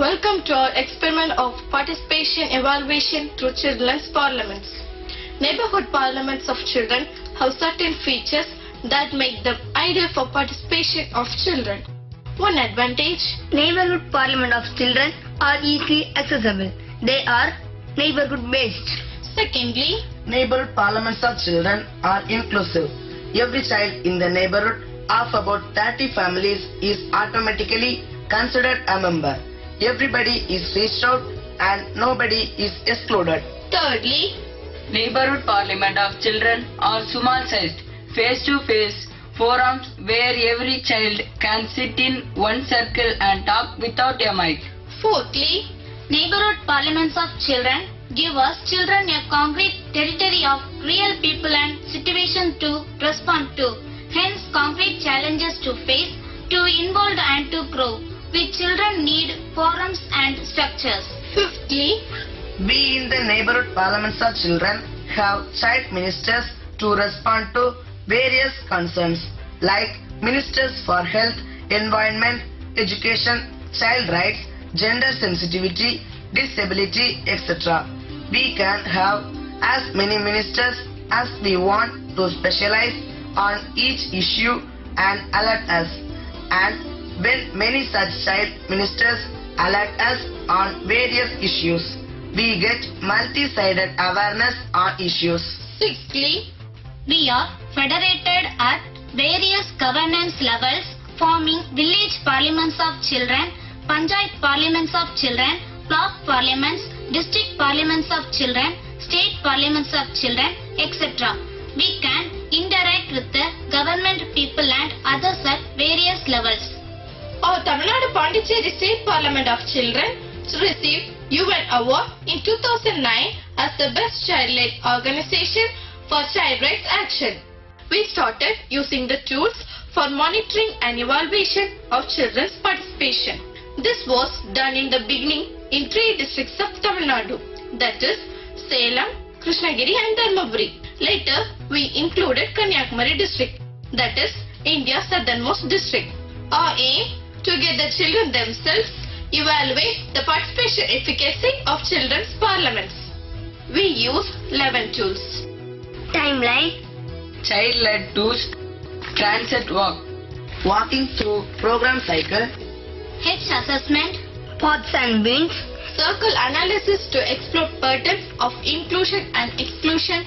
Welcome to our experiment of participation evaluation through children's parliaments. Neighborhood parliaments of children have certain features that make them ideal for participation of children. One advantage: neighborhood parliament of children are easily accessible. They are neighborhood based. Secondly, neighborhood parliaments of children are inclusive. Every child in the neighborhood of about 30 families is automatically considered a member. Everybody is reached out and nobody is excluded. Thirdly, neighborhood parliament of children are small sized, face-to-face forums where every child can sit in one circle and talk without a mic. Fourthly, neighborhood parliaments of children give us children a concrete territory of real people and situation to respond to, hence concrete challenges to face, to involve and to grow. We children need forums and structures. Fifthly, we in the neighborhood parliaments of children have child ministers to respond to various concerns like ministers for health, environment, education, child rights, gender sensitivity, disability, etc. We can have as many ministers as we want to specialize on each issue and alert us. And when many such child ministers alert us on various issues, we get multi-sided awareness on issues. Sixthly, we are federated at various governance levels, forming village parliaments of children, panchayat parliaments of children, block parliaments, district parliaments of children, state parliaments of children, etc. We can interact with the government people and others at various levels. Our Tamil Nadu Pondicherry State Parliament of Children received UN Award in 2009 as the best child-led organization for child rights action. We started using the tools for monitoring and evaluation of children's participation. This was done in the beginning in 3 districts of Tamil Nadu, that is Salem, Krishnagiri and Dharmaburi. Later, we included Kanyakumari district, that is India's southernmost district. Our aim: to get the children themselves evaluate the participation efficacy of children's parliaments. We use 11 tools: Timeline, Child-led tools, transit walk, walking through program cycle, H assessment, pots and bins, circle analysis to explore patterns of inclusion and exclusion,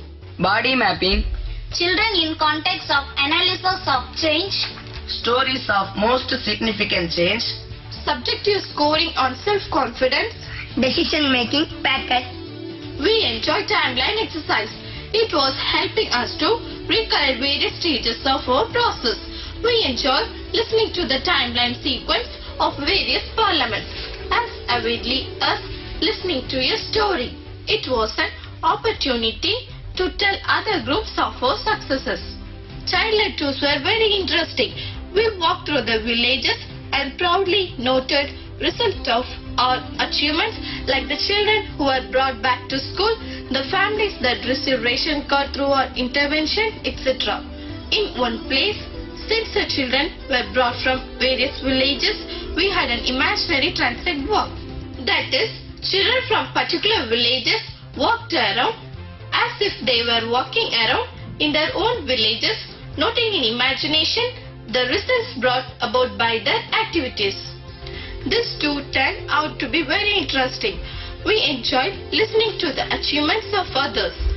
body mapping, children in context of analysis of change, stories of most significant change, subjective scoring on self-confidence. decision making packet. We enjoyed timeline exercise. It was helping us to recollect various stages of our process. We enjoyed listening to the timeline sequence of various parliaments as avidly as listening to a story. It was an opportunity to tell other groups of our successes. Child-led tours were very interesting. We walked through the villages and proudly noted results of our achievements, like the children who were brought back to school, the families that received ration card through our intervention, etc. In one place, since the children were brought from various villages, we had an imaginary transit walk. That is, children from particular villages walked around as if they were walking around in their own villages, noting in imagination the results brought about by their activities. This too turned out to be very interesting. We enjoyed listening to the achievements of others.